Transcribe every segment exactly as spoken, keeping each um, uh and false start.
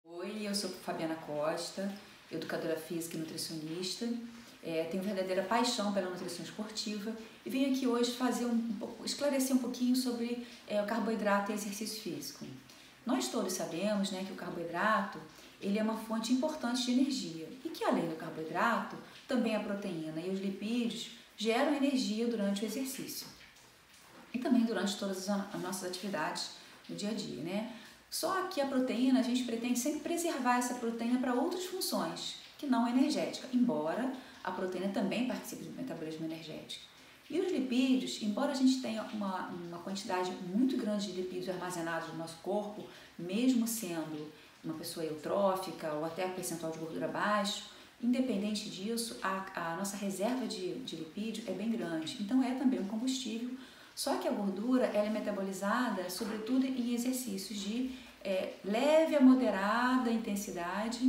Oi, eu sou Fabiana Costa, educadora física e nutricionista. É, tenho verdadeira paixão pela nutrição esportiva e venho aqui hoje fazer um, um pouco, esclarecer um pouquinho sobre é, o carboidrato e exercício físico. Nós todos sabemos, né, que o carboidrato ele é uma fonte importante de energia e que além do carboidrato, também a proteína e os lipídios geram energia durante o exercício e também durante todas as nossas atividades no dia a dia, né? Só que a proteína, a gente pretende sempre preservar essa proteína para outras funções, que não a energética, embora a proteína também participe do metabolismo energético. E os lipídios, embora a gente tenha uma, uma quantidade muito grande de lipídios armazenados no nosso corpo, mesmo sendo uma pessoa eutrófica ou até percentual de gordura baixo, independente disso, a, a nossa reserva de, de lipídio é bem grande, então é também um combustível. Só que a gordura ela é metabolizada, sobretudo em exercícios de é, leve a moderada intensidade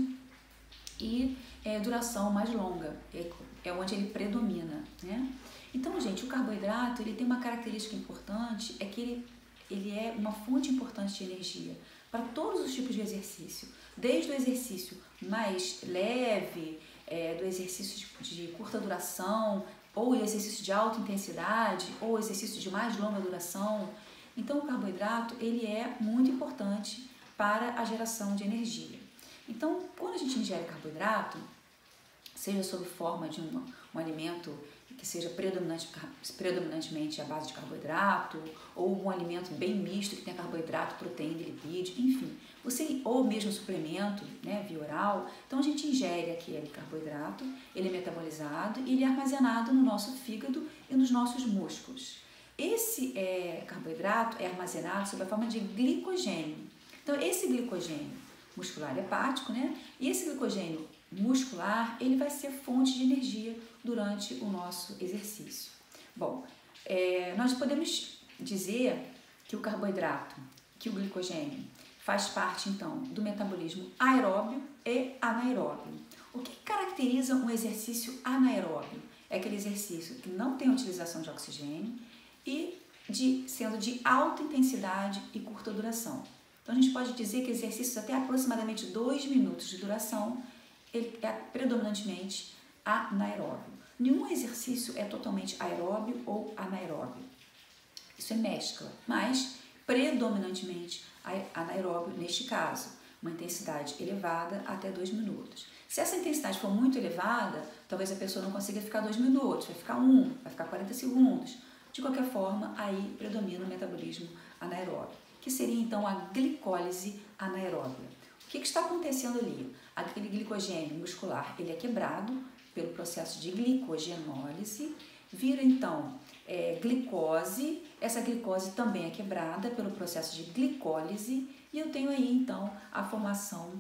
e é, duração mais longa, é, é onde ele predomina, né? Então, gente, o carboidrato ele tem uma característica importante, é que ele, ele é uma fonte importante de energia para todos os tipos de exercício, desde o exercício mais leve, é, do exercício de, de curta duração, ou exercício de alta intensidade, ou exercício de mais longa duração. Então o carboidrato ele é muito importante para a geração de energia. Então quando a gente ingere carboidrato, seja sob forma de um, um alimento que seja predominante, predominantemente à base de carboidrato, ou um alimento bem misto que tenha carboidrato, proteína e lipídio, enfim, você, ou mesmo suplemento, né, via oral. Então a gente ingere aquele carboidrato, ele é metabolizado e ele é armazenado no nosso fígado e nos nossos músculos. Esse é, carboidrato é armazenado sob a forma de glicogênio. Então esse glicogênio muscular hepático, né, e esse glicogênio muscular, ele vai ser fonte de energia durante o nosso exercício. Bom, é, nós podemos dizer que o carboidrato, que o glicogênio, faz parte então do metabolismo aeróbio e anaeróbio. O que caracteriza um exercício anaeróbio? É aquele exercício que não tem utilização de oxigênio e de, sendo de alta intensidade e curta duração. Então a gente pode dizer que exercícios até aproximadamente dois minutos de duração ele é predominantemente anaeróbio. Nenhum exercício é totalmente aeróbio ou anaeróbio. Isso é mescla, mas predominantemente anaeróbio neste caso. Uma intensidade elevada até dois minutos. Se essa intensidade for muito elevada, talvez a pessoa não consiga ficar dois minutos, vai ficar um, vai ficar quarenta segundos. De qualquer forma, aí predomina o metabolismo anaeróbio, que seria então a glicólise anaeróbia. O que, que está acontecendo ali? Aquele glicogênio muscular ele é quebrado pelo processo de glicogenólise, vira então é, glicose, essa glicose também é quebrada pelo processo de glicólise e eu tenho aí então a formação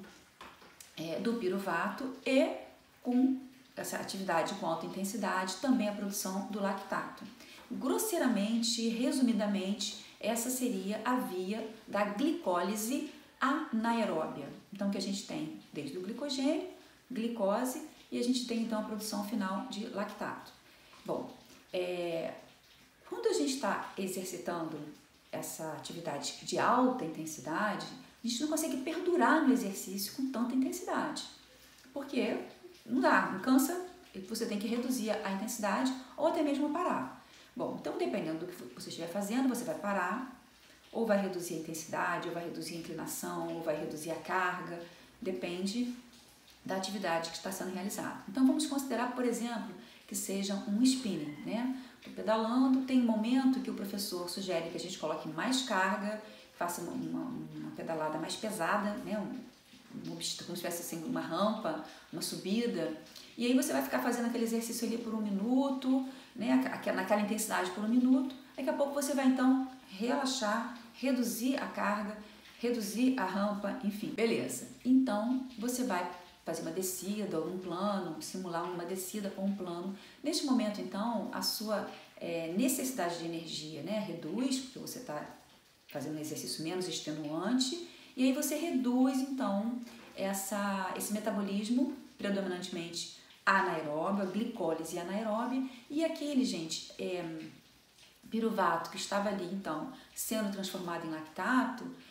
é, do piruvato e com essa atividade com alta intensidade também a produção do lactato. Grosseiramente, resumidamente, essa seria a via da glicólise anaeróbia. Então, que a gente tem desde o glicogênio, glicose e a gente tem então a produção final de lactato. Bom, é, quando a gente está exercitando essa atividade de alta intensidade, a gente não consegue perdurar no exercício com tanta intensidade, porque não dá, não cansa, você tem que reduzir a intensidade ou até mesmo parar. Bom, então dependendo do que você estiver fazendo, você vai parar, ou vai reduzir a intensidade, ou vai reduzir a inclinação, ou vai reduzir a carga, depende da atividade que está sendo realizada. Então vamos considerar, por exemplo, que seja um spinning, né? Estou pedalando, tem um momento que o professor sugere que a gente coloque mais carga, faça uma, uma, uma pedalada mais pesada, né? Um, um, como se tivesse assim, uma rampa, uma subida, e aí você vai ficar fazendo aquele exercício ali por um minuto, né? Naquela intensidade por um minuto, daqui a pouco você vai então relaxar, reduzir a carga, reduzir a rampa, enfim, beleza. Então, você vai fazer uma descida ou um plano, simular uma descida ou um plano. Neste momento, então, a sua é, necessidade de energia, né, reduz, porque você está fazendo um exercício menos extenuante, e aí você reduz, então, essa, esse metabolismo predominantemente anaeróbio, a glicólise anaeróbia, e aquele, gente, é, piruvato que estava ali, então, sendo transformado em lactato,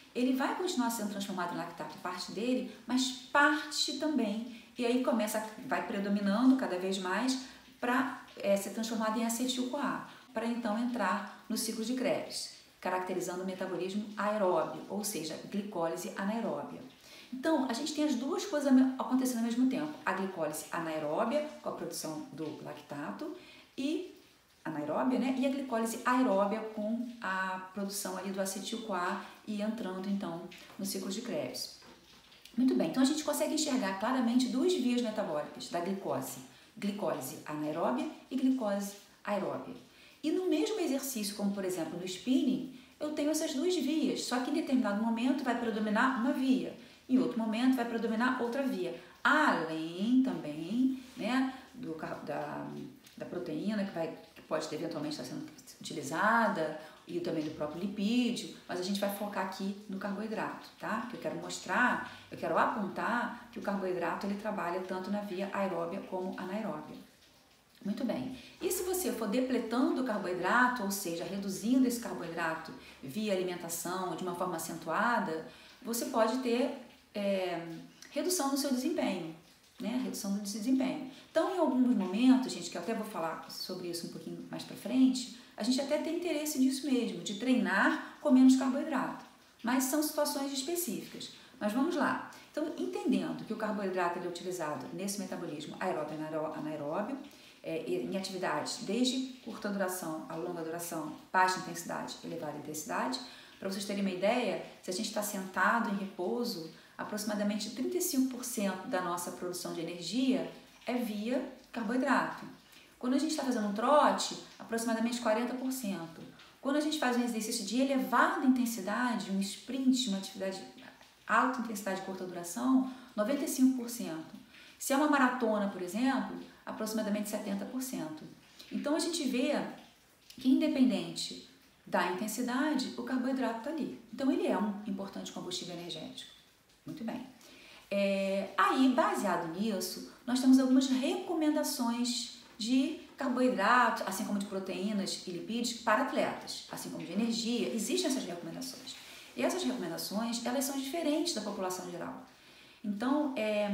ele vai continuar sendo transformado em lactato, parte dele, mas parte também, e aí começa, vai predominando cada vez mais para é, ser transformado em acetil-CoA, para então entrar no ciclo de Krebs, caracterizando o metabolismo aeróbio, ou seja, glicólise anaeróbia. Então, a gente tem as duas coisas acontecendo ao mesmo tempo, a glicólise anaeróbia, com a produção do lactato, e anaeróbia, né? E a glicólise aeróbia com a produção ali do acetil-CoA e entrando então no ciclo de Krebs. Muito bem, então a gente consegue enxergar claramente duas vias metabólicas da glicose, glicólise anaeróbia e glicose aeróbia. E no mesmo exercício, como por exemplo no spinning, eu tenho essas duas vias, só que em determinado momento vai predominar uma via, em outro momento vai predominar outra via, além também, né, do, da, da proteína que, vai, que pode ter, eventualmente estar sendo utilizada, e também do próprio lipídio, mas a gente vai focar aqui no carboidrato, tá? Que eu quero mostrar, eu quero apontar que o carboidrato ele trabalha tanto na via aeróbia como anaeróbia. Muito bem. E se você for depletando o carboidrato, ou seja, reduzindo esse carboidrato via alimentação de uma forma acentuada, você pode ter é, redução no seu desempenho, né? Redução do desempenho. Então, em alguns momentos, gente, que eu até vou falar sobre isso um pouquinho mais para frente, a gente até tem interesse nisso mesmo, de treinar com menos carboidrato, mas são situações específicas. Mas vamos lá. Então, entendendo que o carboidrato ele é utilizado nesse metabolismo aeróbio e anaeróbio, é, em atividades desde curta duração a longa duração, baixa intensidade, elevada intensidade. Para vocês terem uma ideia, se a gente está sentado em repouso, aproximadamente trinta e cinco por cento da nossa produção de energia é via carboidrato. Quando a gente está fazendo um trote, aproximadamente quarenta por cento. Quando a gente faz um exercício de elevada intensidade, um sprint, uma atividade alta intensidade e curta duração, noventa e cinco por cento. Se é uma maratona, por exemplo, aproximadamente setenta por cento. Então a gente vê que independente da intensidade, o carboidrato está ali. Então ele é um importante combustível energético. Muito bem. É, aí, baseado nisso, nós temos algumas recomendações de carboidrato, assim como de proteínas e lipídios para atletas, assim como de energia. Existem essas recomendações. E essas recomendações, elas são diferentes da população geral. Então, é,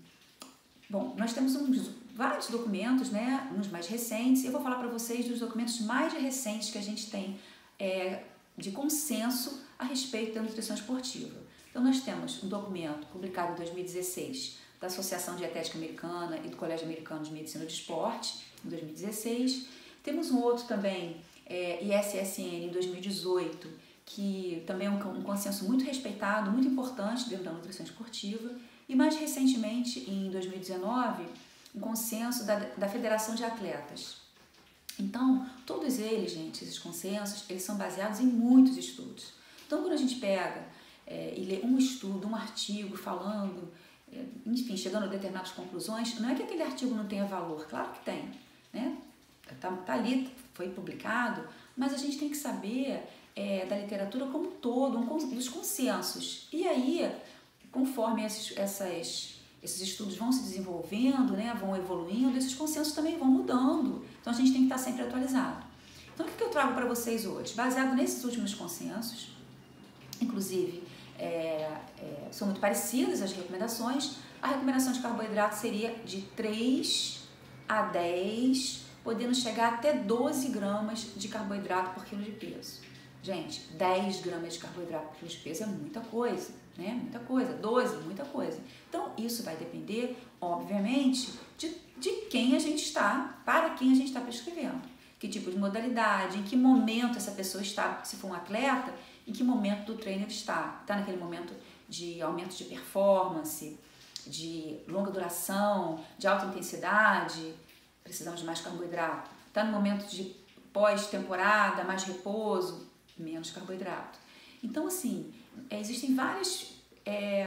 bom, nós temos uns, vários documentos, né, uns mais recentes. Eu vou falar para vocês dos documentos mais recentes que a gente tem é, de consenso a respeito da nutrição esportiva. Então, nós temos um documento publicado em dois mil e dezesseis da Associação Dietética Americana e do Colégio Americano de Medicina do Esporte, em dois mil e dezesseis. Temos um outro também, é, I S S N, em dois mil e dezoito, que também é um, um consenso muito respeitado, muito importante dentro da nutrição esportiva. E mais recentemente, em dois mil e dezenove, um consenso da, da Federação de Atletas. Então, todos eles, gente, esses consensos, eles são baseados em muitos estudos. Então, quando a gente pega é, e lê um estudo, um artigo falando, é, enfim, chegando a determinadas conclusões, não é que aquele artigo não tenha valor, claro que tem, né? Tá, tá ali, foi publicado, mas a gente tem que saber é, da literatura como um todo, um, dos consensos. E aí, conforme esses, essas, esses estudos vão se desenvolvendo, né, vão evoluindo, esses consensos também vão mudando. Então, a gente tem que estar sempre atualizado. Então, o que eu trago para vocês hoje? Baseado nesses últimos consensos, inclusive, é, é, são muito parecidas as recomendações, a recomendação de carboidrato seria de três a dez, podendo chegar até doze gramas de carboidrato por quilo de peso. Gente, dez gramas de carboidrato por quilo de peso é muita coisa, né? Muita coisa. doze, muita coisa. Então, isso vai depender, obviamente, de, de quem a gente está, para quem a gente está prescrevendo. Que tipo de modalidade, em que momento essa pessoa está, se for um atleta, em que momento do treino ele está. Está naquele momento de aumento de performance, de longa duração, de alta intensidade, precisamos de mais carboidrato. Está no momento de pós-temporada, mais repouso, menos carboidrato. Então, assim, existem várias é,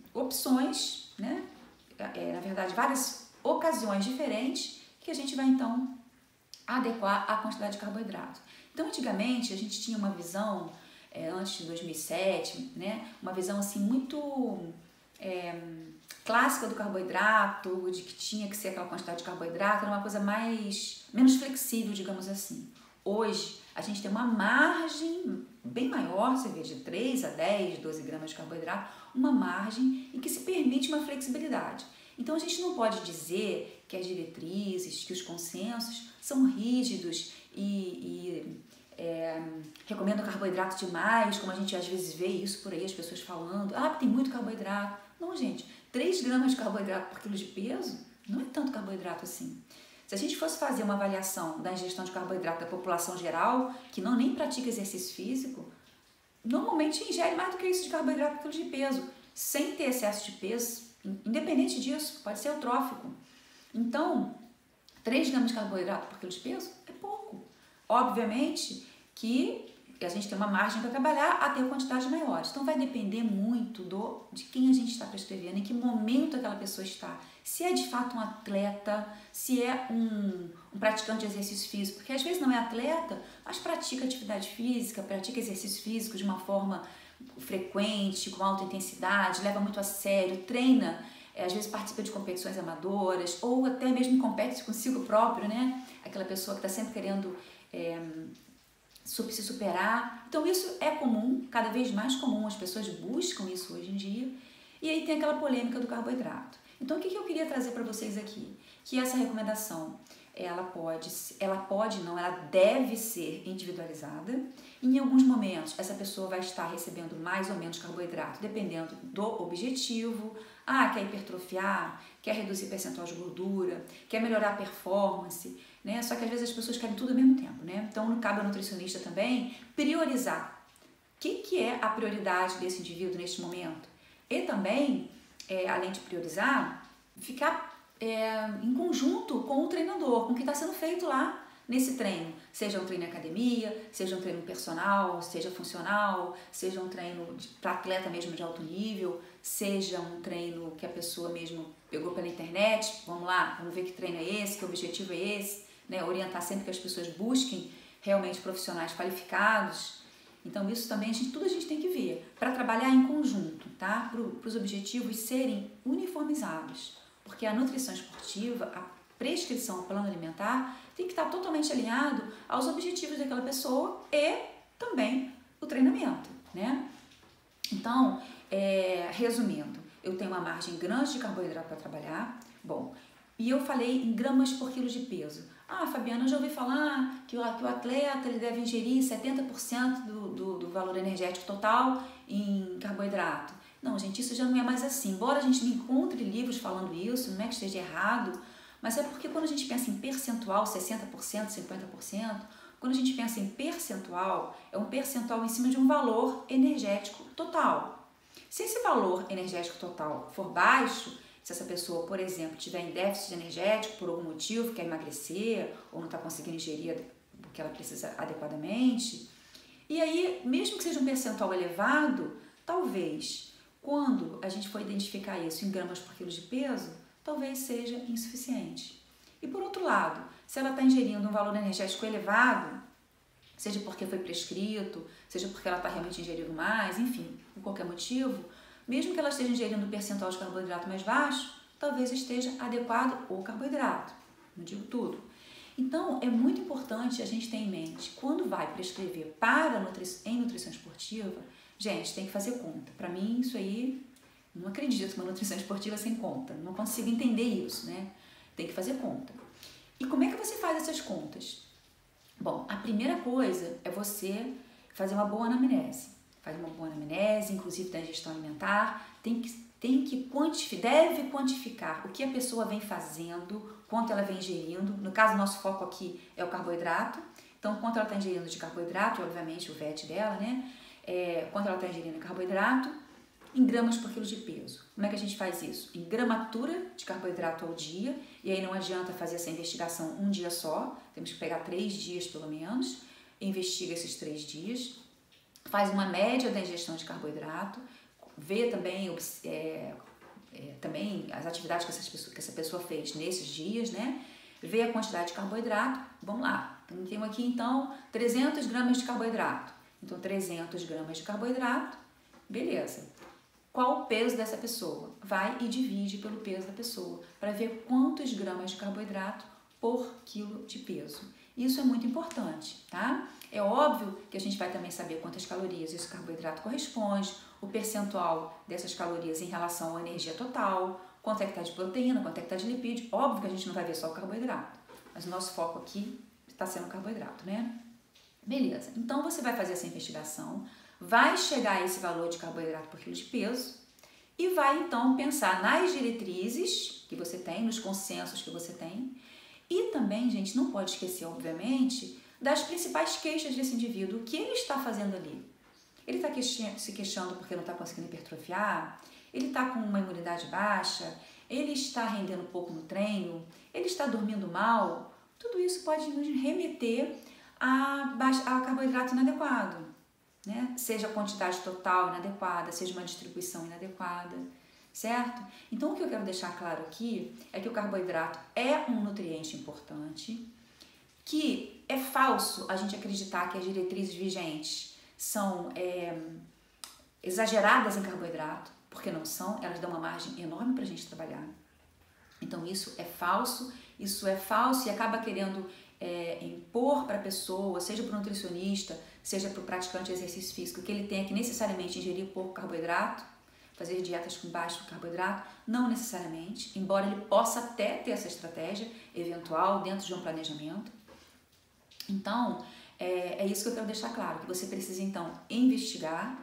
opções, né? É, na verdade, várias ocasiões diferentes que a gente vai, então, adequar a quantidade de carboidrato. Então, antigamente, a gente tinha uma visão, é, antes de dois mil e sete, né? Uma visão, assim, muito é, clássica do carboidrato, de que tinha que ser aquela quantidade de carboidrato, era uma coisa mais, menos flexível, digamos assim. Hoje, a gente tem uma margem bem maior, você vê de três a dez, doze gramas de carboidrato, uma margem em que se permite uma flexibilidade. Então a gente não pode dizer que as diretrizes, que os consensos são rígidos e, e é, recomendam carboidrato demais, como a gente às vezes vê isso por aí, as pessoas falando, ah, tem muito carboidrato. Não, gente, três gramas de carboidrato por quilo de peso não é tanto carboidrato assim. Se a gente fosse fazer uma avaliação da ingestão de carboidrato da população geral, que não nem pratica exercício físico, normalmente ingere mais do que isso de carboidrato por quilo de peso, sem ter excesso de peso, independente disso, pode ser eutrófico. Então, três gramas de carboidrato por quilo de peso é pouco. Obviamente que a gente tem uma margem para trabalhar até quantidades maiores. Então, vai depender muito do, de quem a gente está prescrevendo, em que momento aquela pessoa está. Se é de fato um atleta, se é um, um praticante de exercício físico, porque às vezes não é atleta, mas pratica atividade física, pratica exercício físico de uma forma frequente, com alta intensidade, leva muito a sério, treina, é, às vezes participa de competições amadoras, ou até mesmo compete consigo próprio, né? Aquela pessoa que está sempre querendo é, se superar. Então isso é comum, cada vez mais comum, as pessoas buscam isso hoje em dia. E aí tem aquela polêmica do carboidrato. Então o que eu queria trazer para vocês aqui? Que essa recomendação, ela pode, ela pode não, ela deve ser individualizada. Em alguns momentos, essa pessoa vai estar recebendo mais ou menos carboidrato, dependendo do objetivo. Ah, quer hipertrofiar, quer reduzir percentual de gordura, quer melhorar a performance, né? Só que às vezes as pessoas querem tudo ao mesmo tempo, né? Então, não cabe ao nutricionista também priorizar. O que, que é a prioridade desse indivíduo neste momento? E também, é, além de priorizar, ficar é, em conjunto com o treinador, com o que está sendo feito lá nesse treino. Seja um treino em academia, seja um treino personal, seja funcional, seja um treino para atleta mesmo de alto nível, seja um treino que a pessoa mesmo pegou pela internet. Vamos lá, vamos ver que treino é esse, que objetivo é esse, né? Orientar sempre que as pessoas busquem realmente profissionais qualificados. Então isso também, a gente, tudo a gente tem que ver, para trabalhar em conjunto, tá? Para os objetivos serem uniformizados, porque a nutrição esportiva, a prescrição ao plano alimentar, tem que estar totalmente alinhado aos objetivos daquela pessoa e também o treinamento, né? Então, é, resumindo, eu tenho uma margem grande de carboidrato para trabalhar, bom, e eu falei em gramas por quilo de peso. Ah, Fabiana, eu já ouvi falar que o, que o atleta ele deve ingerir setenta por cento do, do, do valor energético total em carboidrato. Não, gente, isso já não é mais assim. Embora a gente não encontre livros falando isso, não é que esteja errado, mas é porque quando a gente pensa em percentual, sessenta por cento, cinquenta por cento, quando a gente pensa em percentual, é um percentual em cima de um valor energético total. Se esse valor energético total for baixo, se essa pessoa, por exemplo, tiver em déficit energético por algum motivo, quer emagrecer ou não está conseguindo ingerir o que ela precisa adequadamente, e aí, mesmo que seja um percentual elevado, talvez, quando a gente for identificar isso em gramas por quilo de peso, talvez seja insuficiente. E por outro lado, se ela está ingerindo um valor energético elevado, seja porque foi prescrito, seja porque ela está realmente ingerindo mais, enfim, por qualquer motivo, mesmo que ela esteja ingerindo um percentual de carboidrato mais baixo, talvez esteja adequado o carboidrato, não digo tudo. Então, é muito importante a gente ter em mente, quando vai prescrever para nutri em nutrição esportiva, gente, tem que fazer conta. Para mim, isso aí, não acredito numa nutrição esportiva sem conta, não consigo entender isso, né? Tem que fazer conta. E como é que você faz essas contas? Bom, a primeira coisa é você fazer uma boa anamnese. Faz uma boa anamnese, inclusive da ingestão alimentar, tem que, tem que quantificar, deve quantificar o que a pessoa vem fazendo, quanto ela vem ingerindo. No caso, nosso foco aqui é o carboidrato. Então, quanto ela está ingerindo de carboidrato, e obviamente o V E T dela, né? É, quanto ela está ingerindo de carboidrato, em gramas por quilo de peso. Como é que a gente faz isso? Em gramatura de carboidrato ao dia, e aí não adianta fazer essa investigação um dia só, temos que pegar três dias pelo menos, investiga esses três dias, faz uma média da ingestão de carboidrato, vê também, é, é, também as atividades que essa, pessoa, que essa pessoa fez nesses dias, né? Vê a quantidade de carboidrato, vamos lá, temos aqui então trezentas gramas de carboidrato, então trezentas gramas de carboidrato, beleza. Qual o peso dessa pessoa? Vai e divide pelo peso da pessoa, para ver quantos gramas de carboidrato por quilo de peso. Isso é muito importante, tá? É óbvio que a gente vai também saber quantas calorias esse carboidrato corresponde, o percentual dessas calorias em relação à energia total, quanto é que está de proteína, quanto é que está de lipídio. Óbvio que a gente não vai ver só o carboidrato, mas o nosso foco aqui está sendo o carboidrato, né? Beleza, então você vai fazer essa investigação, vai chegar a esse valor de carboidrato por quilo de peso e vai então pensar nas diretrizes que você tem, nos consensos que você tem. E também, gente, não pode esquecer, obviamente, das principais queixas desse indivíduo. O que ele está fazendo ali? Ele está se queixando porque não está conseguindo hipertrofiar? Ele está com uma imunidade baixa? Ele está rendendo pouco no treino? Ele está dormindo mal? Tudo isso pode nos remeter a, a carboidrato inadequado, né? Seja a quantidade total inadequada, seja uma distribuição inadequada, certo? Então, o que eu quero deixar claro aqui é que o carboidrato é um nutriente importante, que é falso a gente acreditar que as diretrizes vigentes são é, exageradas em carboidrato, porque não são, elas dão uma margem enorme para a gente trabalhar. Então, isso é falso, isso é falso e acaba querendo é, impor para a pessoa, seja para o nutricionista, seja para o praticante de exercício físico, que ele tenha que necessariamente ingerir pouco carboidrato, fazer dietas com baixo carboidrato, não necessariamente, embora ele possa até ter essa estratégia eventual dentro de um planejamento. Então, é, é isso que eu quero deixar claro, que você precisa então investigar,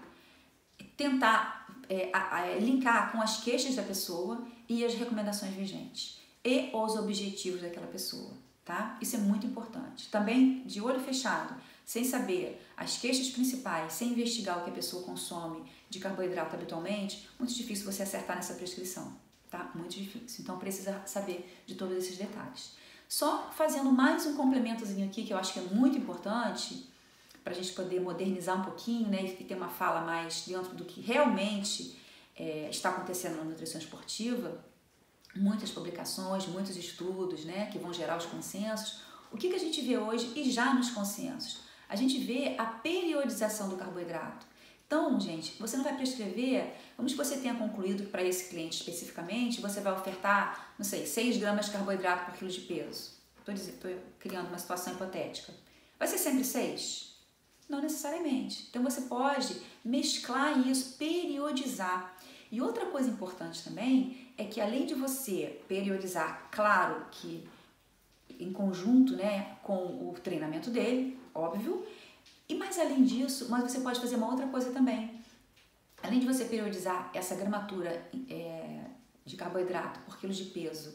tentar é, a, a, linkar com as queixas da pessoa e as recomendações vigentes e os objetivos daquela pessoa, tá? Isso é muito importante. Também, de olho fechado, sem saber as queixas principais, sem investigar o que a pessoa consome de carboidrato habitualmente, muito difícil você acertar nessa prescrição, tá? Muito difícil. Então, precisa saber de todos esses detalhes. Só fazendo mais um complementozinho aqui, que eu acho que é muito importante, para a gente poder modernizar um pouquinho, né, e ter uma fala mais dentro do que realmente é, está acontecendo na nutrição esportiva, muitas publicações, muitos estudos, né, que vão gerar os consensos. O que, que a gente vê hoje e já nos consensos? A gente vê a periodização do carboidrato. Então, gente, você não vai prescrever, vamos que você tenha concluído que para esse cliente especificamente, você vai ofertar, não sei, seis gramas de carboidrato por quilo de peso. Estou criando uma situação hipotética. Vai ser sempre seis? Não necessariamente. Então, você pode mesclar isso, periodizar. E outra coisa importante também é que, além de você periodizar, claro que em conjunto, né, com o treinamento dele, óbvio, e mais além disso, mas você pode fazer uma outra coisa também. Além de você periodizar essa gramatura é, de carboidrato por quilo de peso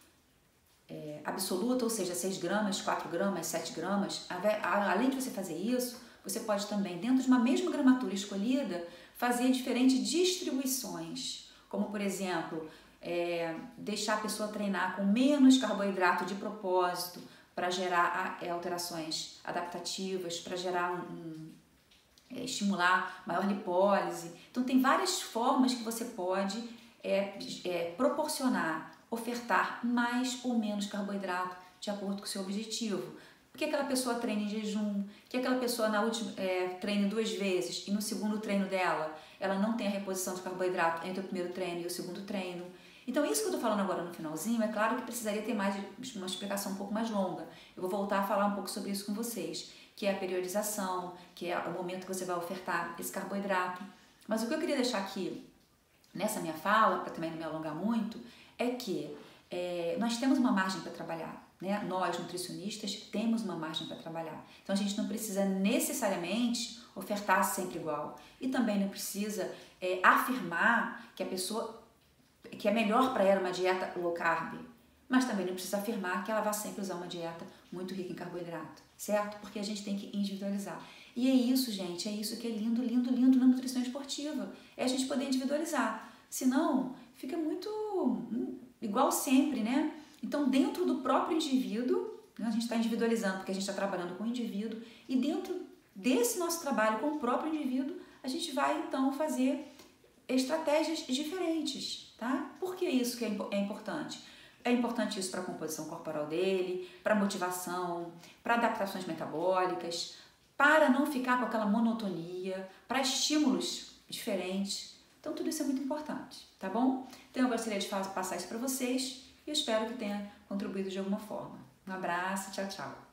é, absoluta, ou seja, seis gramas, quatro gramas, sete gramas, além de você fazer isso, você pode também, dentro de uma mesma gramatura escolhida, fazer diferentes distribuições, como por exemplo, é, deixar a pessoa treinar com menos carboidrato de propósito para gerar é, alterações adaptativas, para gerar um, um é, estimular maior lipólise. Então tem várias formas que você pode é, é, proporcionar, ofertar mais ou menos carboidrato de acordo com o seu objetivo. Que aquela pessoa treine em jejum, que aquela pessoa na última, é, treine duas vezes e no segundo treino dela ela não tem a reposição de carboidrato entre o primeiro treino e o segundo treino. Então isso que eu estou falando agora no finalzinho, é claro que precisaria ter mais uma explicação um pouco mais longa. Eu vou voltar a falar um pouco sobre isso com vocês, que é a periodização, que é o momento que você vai ofertar esse carboidrato. Mas o que eu queria deixar aqui nessa minha fala, para também não me alongar muito, é que é, nós temos uma margem para trabalhar. Né? Nós, nutricionistas, temos uma margem para trabalhar. Então, a gente não precisa necessariamente ofertar sempre igual. E também não precisa é, afirmar que a pessoa, que é melhor para ela uma dieta low carb. Mas também não precisa afirmar que ela vai sempre usar uma dieta muito rica em carboidrato, certo? Porque a gente tem que individualizar. E é isso, gente, é isso que é lindo, lindo, lindo na nutrição esportiva. É a gente poder individualizar. Senão, fica muito hum, igual sempre, né? Então, dentro do próprio indivíduo, né, a gente está individualizando porque a gente está trabalhando com o indivíduo, e dentro desse nosso trabalho com o próprio indivíduo, a gente vai, então, fazer estratégias diferentes, tá? Por que isso que é, é importante? É importante isso para a composição corporal dele, para a motivação, para adaptações metabólicas, para não ficar com aquela monotonia, para estímulos diferentes. Então, tudo isso é muito importante, tá bom? Então, eu gostaria de passar isso para vocês, e eu espero que tenha contribuído de alguma forma. Um abraço, tchau, tchau.